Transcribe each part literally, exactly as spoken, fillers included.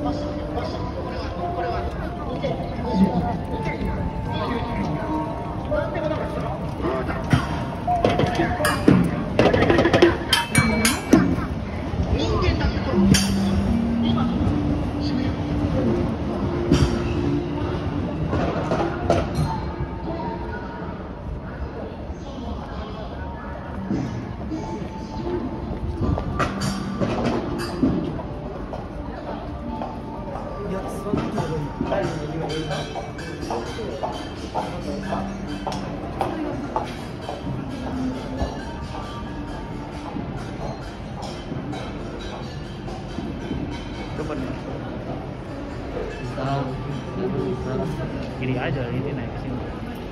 Kiri aja, ini naik ke sini.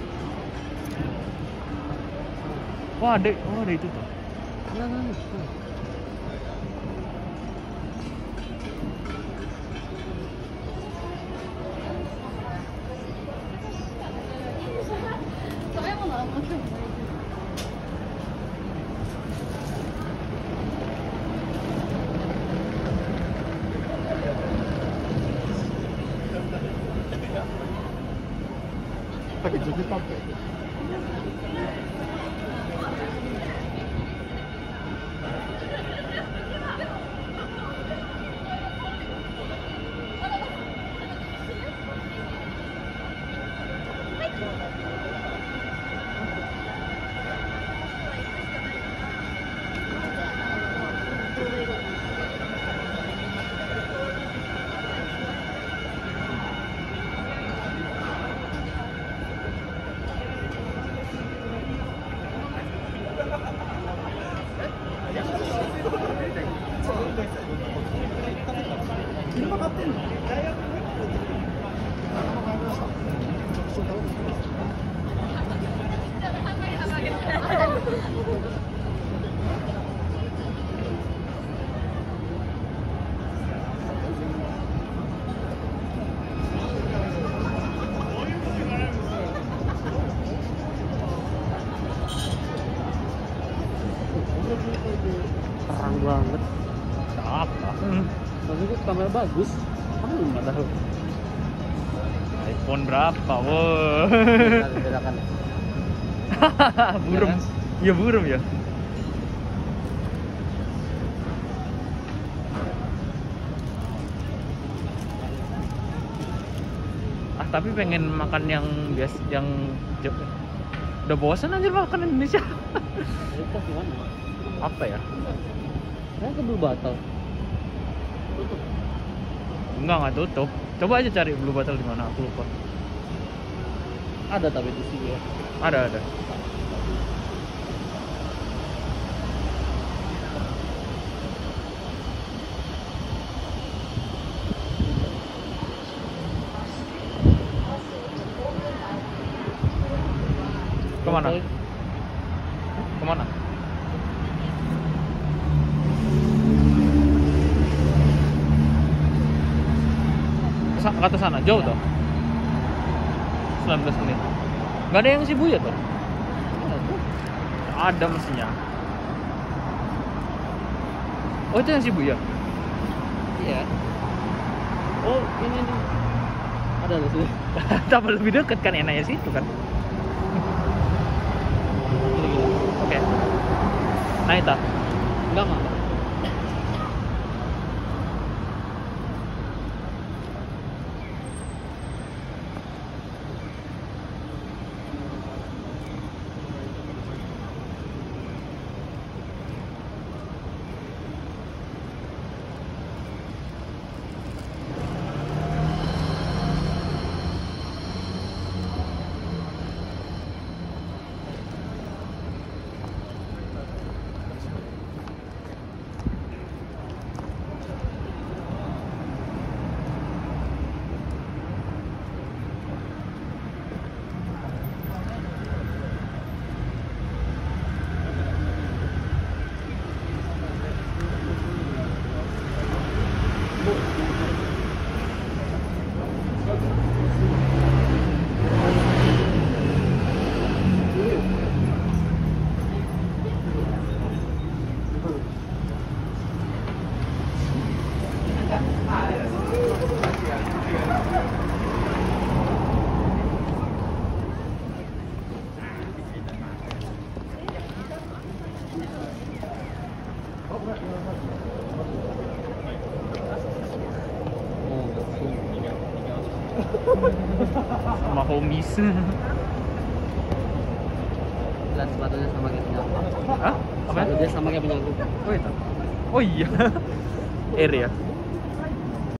Wah, ada, oh ada itu tuh. Nah, nah, nah. Pakai joget pakai. Terang banget. Apa? Hmm. Tapi kok kamera bagus. Kamu nggak tahu. iPhone berapa? Wow. Bedakan ya. Buram. Ya buram ya. Ah tapi pengen makan yang biasa, yang udah bosan anjir makan Indonesia. Itu gimana? Apa ya? Saya ke Blue Bottle. Tutup. Enggak, enggak tutup. Coba aja cari Blue Bottle di mana, aku lupa. Ada tapi di sini ya. Ada, ada. Kemana? Kemana? Ke atas sana, jauh tuh. sembilan belas menit. Gak ada yang Shibuya tuh? Ada mestinya. Oh itu yang Shibuya? Iya. Oh ini nih. Ada di sini. Tambah lebih dekat kan, enaknya situ kan. Oke. Nah itu. Enggak mah. Sama homies. Dan sepatunya sama kayak punya aku. Hah? Apa? Sepatu dia sama kayak punya aku. Oh itu. Oh iya. Air ya.